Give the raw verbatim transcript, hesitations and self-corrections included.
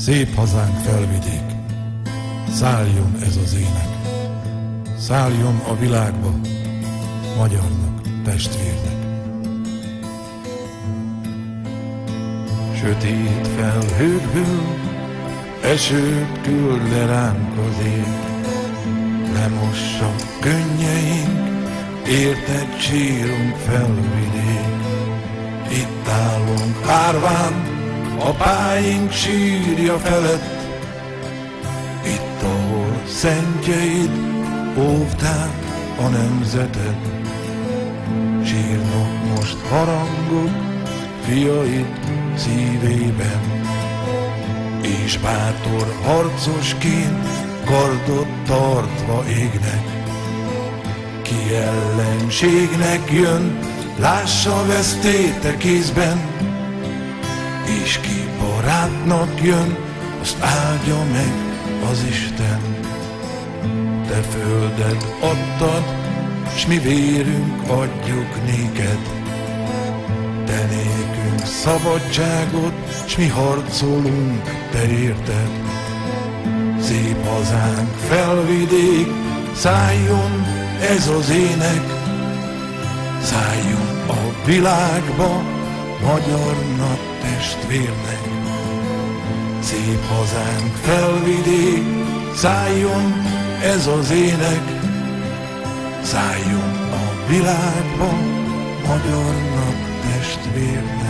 Szép hazánk felvidék, szálljon ez az ének, szálljon a világba, magyarnak, testvérnek. Sötét felhőkből esőt küld le ránk az ég, lemossa könnyeink, érted sírunk felvidék. Itt állunk árván, apáink sírja felett, itt, ahol szentjeid óvták a nemzetet. Sírnak most harangok fiaid szívében, és bátor harcosként kardot tartva égnek. Ki ellenségnek jön, lássa vesztéte kézben, és ki barátnak jön, azt áldja meg az Isten. Te földet adtad, s mi vérünk adjuk néked. Te nékünk szabadságot, s mi harcolunk te érted. Szép hazánk felvidék, szálljon ez az ének, szálljon a világba, magyarnak, testvérnek. Szép hazánk felvidék, szálljon ez az ének, szálljon a világba, magyarnak, testvérnek.